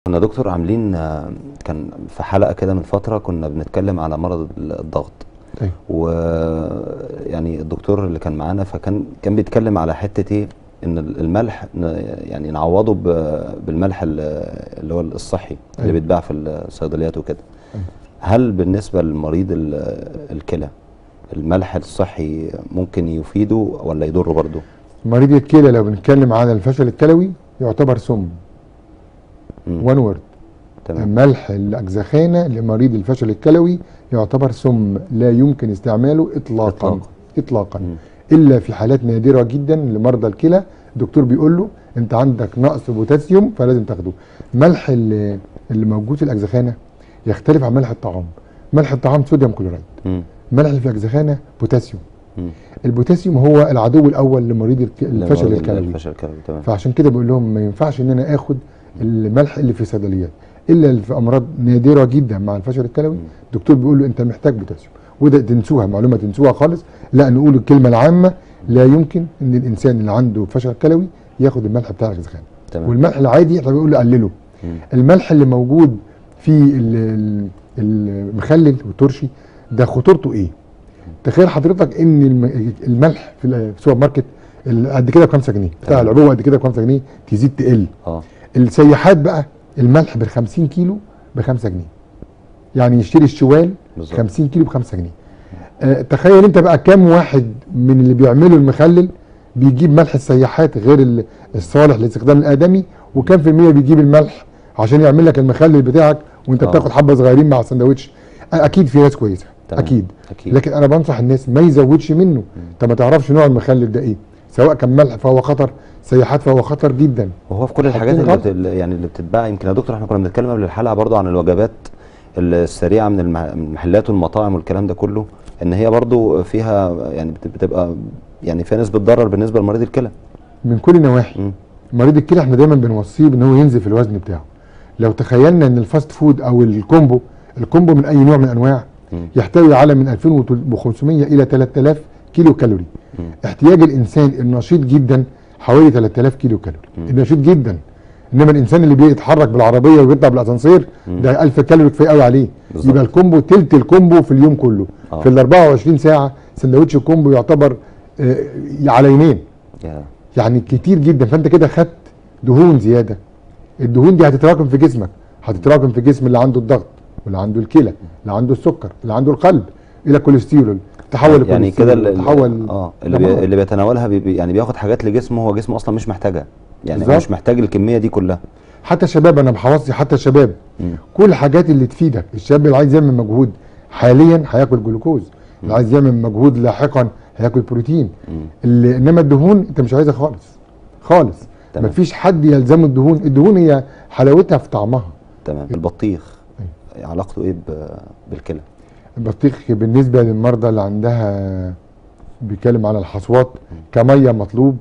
كنا دكتور عاملين كان في حلقة كده من فترة كنا بنتكلم على مرض الضغط. ايوه. ويعني الدكتور اللي كان معانا كان بيتكلم على حتة ايه، ان الملح يعني نعوضه بالملح اللي هو الصحي اللي أيوة. بيتباع في الصيدليات وكده. أيوة. هل بالنسبة لمريض الكلى الملح الصحي ممكن يفيده ولا يضره برضه؟ مريض الكلى لو بنتكلم عن الفشل الكلوي يعتبر سم. وان وورد. تمام. ملح الاجزخانه لمريض الفشل الكلوي يعتبر سم لا يمكن استعماله اطلاقا اطلاقا الا في حالات نادره جدا لمرضى الكلى. الدكتور بيقول له انت عندك نقص بوتاسيوم فلازم تاخده. ملح اللي موجود في الاجزخانه يختلف عن ملح الطعام. ملح الطعام صوديوم كلورايد. ملح اللي في الاجزخانه بوتاسيوم. البوتاسيوم هو العدو الاول لمريض الفشل الكلوي. تمام. فعشان كده بقول لهم ما ينفعش ان انا اخد الملح اللي في الصيدليات الا اللي في امراض نادره جدا مع الفشل الكلوي. الدكتور بيقول له انت محتاج بوتاسيوم، وده تنسوها معلومه تنسوها خالص. لا، نقول الكلمه العامه لا يمكن ان الانسان اللي عنده فشل كلوي ياخد الملح بتاع الاجزخانه. والملح العادي احنا بنقول له قلله. الملح اللي موجود في المخلل والترشي ده خطورته ايه؟ تخيل حضرتك ان الملح في السوبر ماركت قد كده ب 5 جنيه، بتاع العبوه قد كده ب 5 جنيه، تزيد تقل. السياحات بقى الملح بال 50 كيلو ب 5 جنيه. يعني يشتري الشوال 50 كيلو ب 5 جنيه. تخيل انت بقى كام واحد من اللي بيعملوا المخلل بيجيب ملح السياحات غير الصالح للاستخدام الادمي، وكام في المية بيجيب الملح عشان يعمل لك المخلل بتاعك وانت بتاخد حبه صغيرين مع السندوتش. اكيد في ناس كويسه أكيد. لكن انا بنصح الناس ما يزودش منه. انت ما تعرفش نوع المخلل ده ايه، سواء كان ملح فهو خطر، سياحات فهو خطر جدا. وهو في كل الحاجات اللي بتتباع. يمكن يا دكتور احنا كنا بنتكلم قبل الحلقه برضو عن الوجبات السريعه من المحلات والمطاعم والكلام ده كله، ان هي برضو فيها يعني بتبقى يعني فيها نسبه ضرر بالنسبه لمريض الكلى من كل النواحي. مريض الكلى احنا دايما بنوصيه ان هو ينزل في الوزن بتاعه. لو تخيلنا ان الفاست فود او الكومبو من اي نوع من انواع يحتوي على من 2500 الى 3000 كيلو كالوري. احتياج الانسان النشيط جدا حوالي 3000 كيلو كالوري. النشيط جدا. انما الانسان اللي بيتحرك بالعربيه وبيطلع بالاسانسير ده 1000 كالوري كفايه قوي عليه. يبقى الكومبو تلت الكومبو في اليوم كله. في ال 24 ساعه سندوتش الكومبو يعتبر على يومين. يعني كتير جدا. فانت كده خدت دهون زياده. الدهون دي هتتراكم في جسمك، هتتراكم في جسم اللي عنده الضغط واللي عنده الكلى اللي عنده السكر اللي عنده القلب الى كوليسترول، تحول يعني كده اللي بيتناولها يعني بياخد حاجات لجسمه هو جسمه اصلا مش محتاجها. يعني بالزبط. مش محتاج الكميه دي كلها. حتى الشباب انا بحوصي حتى الشباب كل الحاجات اللي تفيدك. الشاب اللي عايز يعمل مجهود حاليا هياكل جلوكوز، اللي عايز يعمل مجهود لاحقا هياكل بروتين. انما الدهون انت مش عايزها خالص خالص. مفيش حد يلزمه الدهون. الدهون هي حلاوتها في طعمها. تمام. البطيخ علاقته ايه بالكلى؟ البطيخ بالنسبه للمرضى اللي عندها بيتكلم على الحصوات كميه مطلوب،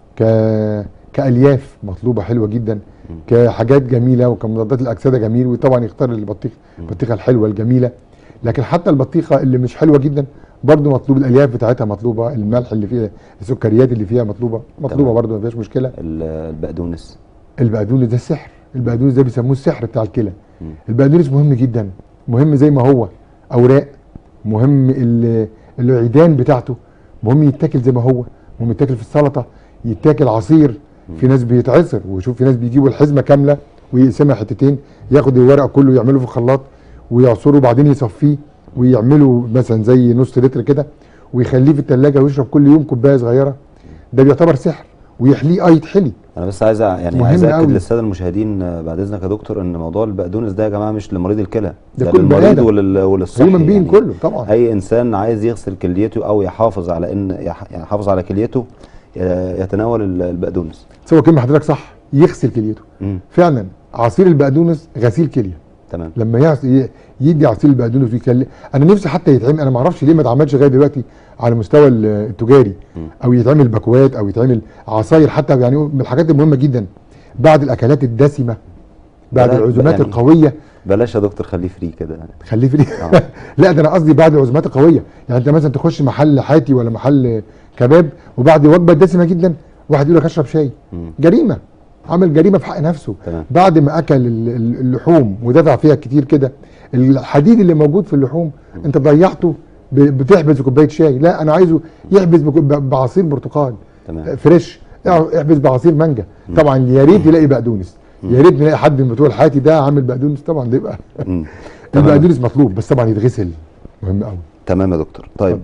كالياف مطلوبه حلوه جدا، كحاجات جميله وكمضادات الاكسده جميل. وطبعا يختار البطيخه الحلوه الجميله. لكن حتى البطيخه اللي مش حلوه جدا برضو مطلوب، الالياف بتاعتها مطلوبه، الملح اللي فيها، السكريات اللي فيها مطلوبه برضو ما فيهاش مشكله. البقدونس ده السحر. البقدونس ده بيسموه السحر بتاع الكلى. البقدونس مهم جدا، مهم زي ما هو اوراق، مهم العيدان بتاعته، مهم يتاكل زي ما هو، مهم يتاكل في السلطه، يتاكل عصير. في ناس بيتعصر، وشوف في ناس بيجيبوا الحزمه كامله ويقسمها حتتين، ياخد الورق كله يعمله في الخلاط ويعصره وبعدين يصفيه ويعمله مثلا زي نص لتر كده ويخليه في الثلاجه ويشرب كل يوم كوبايه صغيره. ده بيعتبر سحر. ويحليه يتحلي. انا بس عايز اكد للساده المشاهدين بعد اذنك يا دكتور ان موضوع البقدونس ده يا جماعه مش لمريض الكلى، ده للمريض وللصحي. يعني كله طبعا. اي انسان عايز يغسل كليته او يحافظ على كليته يتناول البقدونس. سوى كلمه حضرتك صح، يغسل كليته. فعلا عصير البقدونس غسيل كليه. تمام. لما يدي عصير البقدونس انا نفسي حتى يتعمل. انا ما اعرفش ليه ما اتعملش لغايه دلوقتي على المستوى التجاري، او يتعمل باكوات او يتعمل عصاير حتى. يعني من الحاجات المهمه جدا بعد الاكلات الدسمه، بعد العزومات القويه. بلاش يا دكتور، خليه فري كده يعني. خليه فري. لا، ده انا قصدي بعد العزومات القويه. يعني انت مثلا تخش محل حاتي ولا محل كباب وبعد وجبه دسمه جدا واحد يقول لك اشرب شاي. جريمه. عمل جريمه في حق نفسه. تمام. بعد ما اكل اللحوم ودفع فيها كتير كده، الحديد اللي موجود في اللحوم انت ضيعته بتحبس كوبايه شاي، لا انا عايزه يحبس بعصير برتقال فريش، احبس بعصير مانجا. طبعا يا ريت يلاقي بقدونس، يا ريت نلاقي حد من بتوع الحياتي ده عامل بقدونس، طبعا ده يبقى البقدونس مطلوب، بس طبعا يتغسل، مهم قوي. تمام يا دكتور. طيب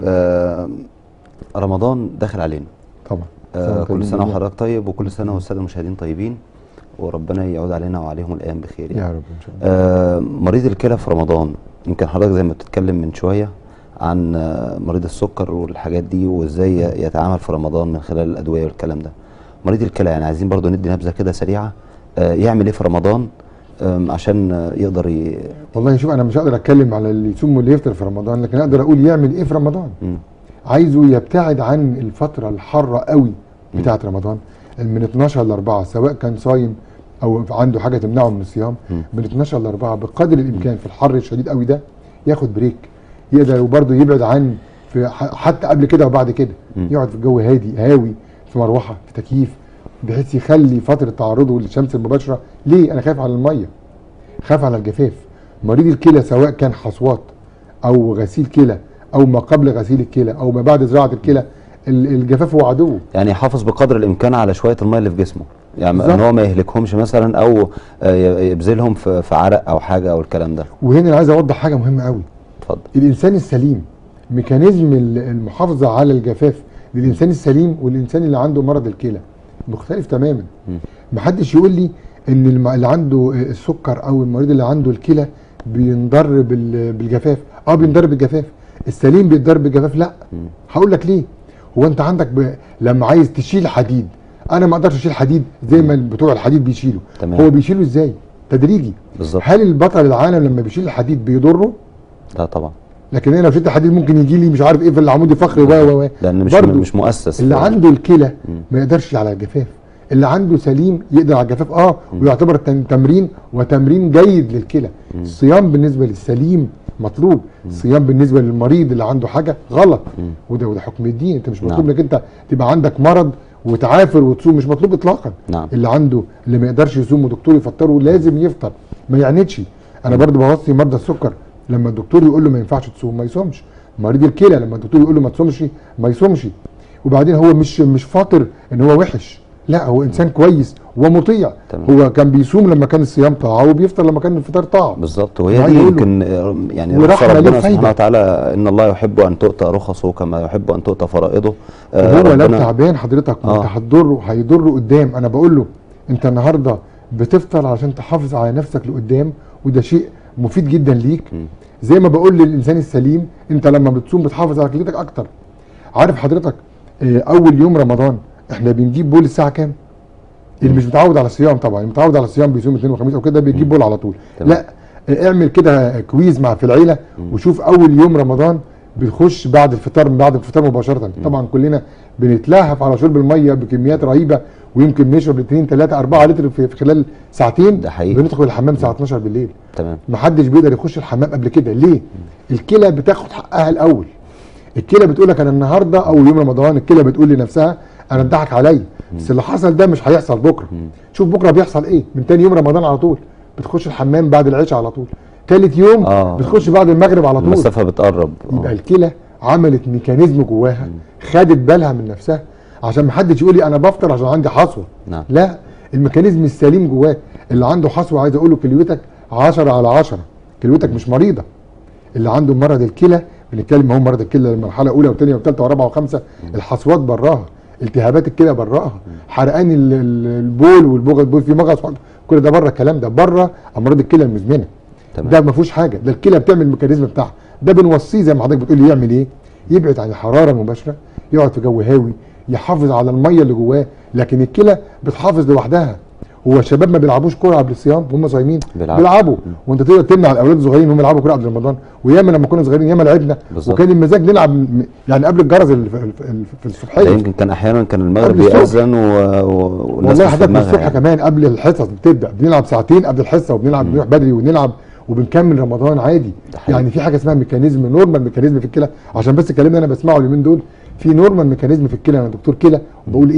رمضان داخل علينا طبعا. كل سنه وحضرتك طيب، وكل سنه والساده المشاهدين طيبين، وربنا يعود علينا وعليهم الايام بخير يعني. يا رب ان شاء الله. مريض الكلى في رمضان، يمكن حضرتك زي ما بتتكلم من شويه عن مريض السكر والحاجات دي وازاي يتعامل في رمضان من خلال الادويه والكلام ده. مريض الكلى يعني عايزين برضو ندي نبذه كده سريعه، يعمل ايه في رمضان عشان يقدر والله شوف، انا مش هقدر اتكلم على اللي يصوم واللي يفطر في رمضان، لكن اقدر اقول يعمل ايه في رمضان. عايزه يبتعد عن الفتره الحاره قوي بتاعه رمضان، من 12 ل 4، سواء كان صايم او عنده حاجه تمنعه من الصيام، من 12 ل 4 بقدر الامكان في الحر الشديد قوي ده ياخد بريك، يقدر وبرده يبعد عن حتى قبل كده وبعد كده، يقعد في جو هادي هاوي، في مروحه، في تكييف، بحيث يخلي فتره تعرضه للشمس المباشره. ليه؟ انا خايف على الميه، خاف على الجفاف. مريض الكلى سواء كان حصوات او غسيل كلى او ما قبل غسيل الكلى او ما بعد زراعه الكلى، الجفاف هو عدوه. يعني يحافظ بقدر الامكان على شويه الميه اللي في جسمه، يعني ان هو ما يهلكهمش مثلا او يبذلهم في عرق او حاجه او الكلام ده. وهنا انا عايز اوضح حاجه مهمه قوي. اتفضل. الانسان السليم ميكانيزم المحافظه على الجفاف للانسان السليم والانسان اللي عنده مرض الكلى مختلف تماما. محدش يقول لي ان اللي عنده السكر او المريض اللي عنده الكلى بينضر بالجفاف. بينضر بالجفاف، السليم بيتضر بالجفاف، لا. هقول لك ليه. هو انت عندك لما عايز تشيل حديد، انا ما اقدرش اشيل حديد زي ما بتوع الحديد بيشيلوا. هو بيشيله ازاي؟ تدريجي. بالظبط. هل البطل العالم لما بيشيل الحديد بيضره؟ لا طبعا. لكن انا لو شلت حديد ممكن يجي لي مش عارف ايه في العمود الفقري لان مش مؤسس. اللي عنده الكلى ما يقدرش على الجفاف، اللي عنده سليم يقدر على الجفاف ويعتبر تمرين وتمرين جيد للكلى. الصيام بالنسبه للسليم مطلوب، الصيام بالنسبه للمريض اللي عنده حاجه غلط. وده حكم الدين. انت مش مطلوب انك انت تبقى عندك مرض وتعافر وتصوم، مش مطلوب اطلاقا. اللي ما يقدرش يصوم ودكتور يفطره لازم يفطر، ما يعندش. انا برضو بوصي مرضى السكر لما الدكتور يقول له ما ينفعش تصوم ما يصومش. مريض الكلى لما الدكتور يقول له ما تصومش ما يصومش. وبعدين هو مش فاطر ان هو وحش، لا، هو انسان كويس ومطيع. هو كان بيصوم لما كان الصيام طاعه وبيفطر لما كان الفطار طاعه. بالظبط. وهي دي يمكن يعني ربنا سبحانه وتعالى ان الله يحب ان تؤتى رخصه كما يحب ان تؤتى فرائضه. هو لو تعبان حضرتك انت هيضره قدام. انا بقول له انت النهارده بتفطر عشان تحافظ على نفسك لقدام، وده شيء مفيد جدا ليك. زي ما بقول للانسان السليم انت لما بتصوم بتحافظ على كليتك اكتر. عارف حضرتك اول يوم رمضان احنا بنجيب بول الساعه كام؟ اللي مش متعود على الصيام طبعا، اللي متعود على الصيام بيصوم اثنين وخميس او كده بيجيب بول على طول. لا، اعمل كده كويز في العيله وشوف اول يوم رمضان بتخش بعد الفطار مباشره. طبعا كلنا بنتلهف على شرب الميه بكميات رهيبه، ويمكن نشرب 2 3 4 لتر في خلال ساعتين. ده حقيقي. بندخل الحمام الساعه 12 بالليل. تمام. محدش بيقدر يخش الحمام قبل كده. ليه؟ الكلى بتاخد حقها الاول. الكلى بتقول لك انا النهارده اول يوم رمضان، الكلى بتقول لنفسها انا اتضحك عليا، بس اللي حصل ده مش هيحصل بكره. شوف بكره بيحصل ايه. من تاني يوم رمضان على طول بتخش الحمام بعد العشاء على طول. تالت يوم بتخش بعد المغرب على طول. المسافه بتقرب. يبقى الكلى عملت ميكانيزم جواها، خدت بالها من نفسها، عشان محدش يقول لي انا بفطر عشان عندي حصوه. لا، الميكانيزم السليم جواه. اللي عنده حصوه عايز اقول له كليتك 10/10، كليتك مش مريضه. اللي عنده مرض الكلى بنتكلم هو مرض الكلى المرحله الاولى والثانيه والثالثه والرابعه والخامسه، الحصوات براها، التهابات الكلى براها، حرقان البول والبول في مغص، كل ده بره. الكلام ده بره امراض الكلى المزمنه. ده ما فيهوش حاجه، ده الكلى بتعمل الميكانيزم بتاعها. ده بنوصيه زي ما حضرتك بتقول لي يعمل ايه؟ يبعد عن الحراره المباشره، يقعد في جو هاوي، يحافظ على الميه اللي جواه. لكن الكلى بتحافظ لوحدها. هو الشباب ما بيلعبوش كوره قبل الصيام وهم صايمين؟ بيلعبوا. وانت تقدر تمنع الاولاد الصغيرين انهم يلعبوا كوره قبل رمضان؟ وياما لما كنا صغيرين ياما لعبنا. وكان المزاج نلعب يعني قبل الجرس في الصبحيه. يمكن كان احيانا كان المغرب بيأذن والناس والله حضرتك الصبح كمان قبل الحصص بتبدا بنلعب ساعتين قبل الحصه، وبنلعب بنروح بدري ونلعب وبنكمل رمضان عادي. يعني في حاجه اسمها ميكانيزم، نورمال ميكانيزم في الكلى. عشان بس الكلام اللي انا بسمعه اليومين دول، في نورمال ميكانيزم في الكلى. انا دكتور كلى وبقول ايه؟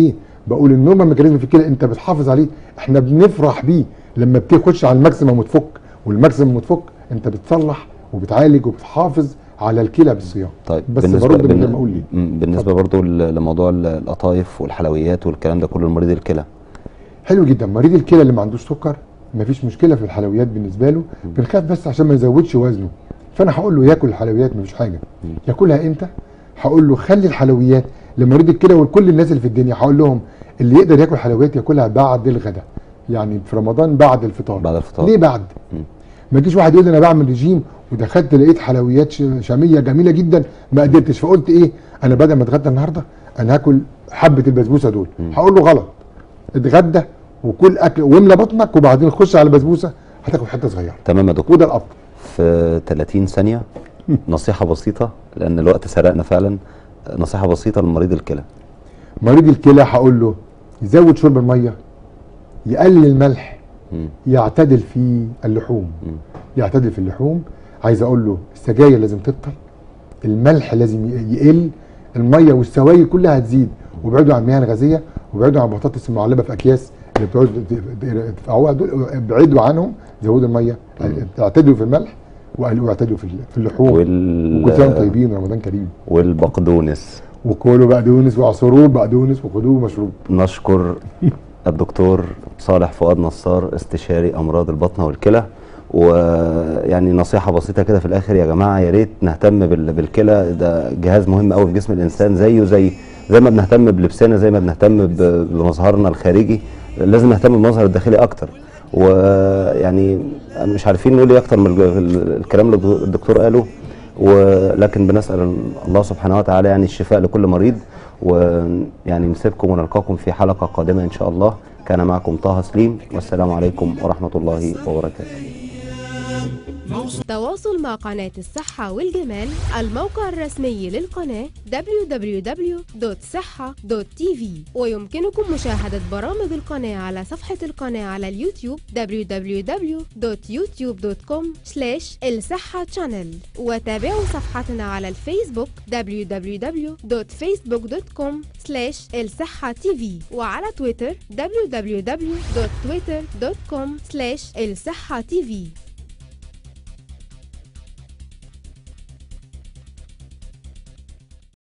بقول النورمال ميكانيزم في الكلى انت بتحافظ عليه، احنا بنفرح بيه لما بتخش على الماكسيمم وتفك، والماكسيمم وتفك انت بتصلح وبتعالج وبتحافظ على الكلى بالصيام. طيب بس برد من غير ما اقول ليه. بالنسبه برضو لموضوع القطايف والحلويات والكلام ده كله لمريض الكلى. حلو جدا. مريض الكلى اللي ما عندوش سكر مفيش مشكله في الحلويات بالنسبه له، بنخاف بس عشان ما يزودش وزنه، فانا هقول له ياكل الحلويات مفيش حاجه. ياكلها امتى؟ هقول له خلي الحلويات لمريض الكلى ولكل الناس اللي في الدنيا، هقول لهم اللي يقدر ياكل حلويات ياكلها بعد الغداء، يعني في رمضان بعد الفطار. بعد الفطار. ليه بعد؟ ما يجيش واحد يقول لي انا بعمل رجيم ودخلت لقيت حلويات شاميه جميله جدا ما قدرتش، فقلت ايه انا بدل ما اتغدى النهارده انا هاكل حبه البسبوسه دول. هقول له غلط، اتغدى وكل اكل واملى بطنك وبعدين خش على البسبوسه هتاكل حته صغيره. تمام يا دكتور. وده الافضل. في 30 ثانيه نصيحه بسيطه لان الوقت سرقنا فعلا، نصيحه بسيطه لمريض الكلى. مريض الكلى هقول له يزود شرب الميه، يقلل الملح، يعتدل في اللحوم. يعتدل في اللحوم. عايز اقول له السجاير لازم تبطل، الملح لازم يقل، الميه والسوائل كلها هتزيد، وابعدوا عن المياه الغازيه، وابعدوا عن البطاطس المعلبه في اكياس اللي بتقعدوا تدفعوها دول، ابعدوا عنهم، زودوا الميه، اعتدلوا في الملح واعتدلوا في اللحوم. وكل سنه طيبين، رمضان كريم. والبقدونس وكلوا بقدونس واعصروه بقدونس وخدوه مشروب. نشكر الدكتور صالح فؤاد نصار استشاري امراض البطن والكلى. ويعني نصيحه بسيطه كده في الاخر يا جماعه، يا ريت نهتم بالكلى، ده جهاز مهم قوي في جسم الانسان، زي ما بنهتم بلبسنا، زي ما بنهتم بمظهرنا الخارجي، لازم نهتم بالمظهر الداخلي اكتر. ويعني مش عارفين نقول ايه اكتر من الكلام اللي الدكتور قاله، ولكن بنسال الله سبحانه وتعالى يعني الشفاء لكل مريض. ويعني نسيبكم ونلقاكم في حلقه قادمه ان شاء الله. كان معكم طه سليم، والسلام عليكم ورحمه الله وبركاته. تواصل مع قناة الصحة والجمال. الموقع الرسمي للقناة www.صحة.tv، ويمكنكم مشاهدة برامج القناة على صفحة القناة على اليوتيوب www.youtube.com/الصحة channel، وتابعوا صفحتنا على الفيسبوك www.facebook.com/الصحة tv، وعلى تويتر www.twitter.com/الصحة tv.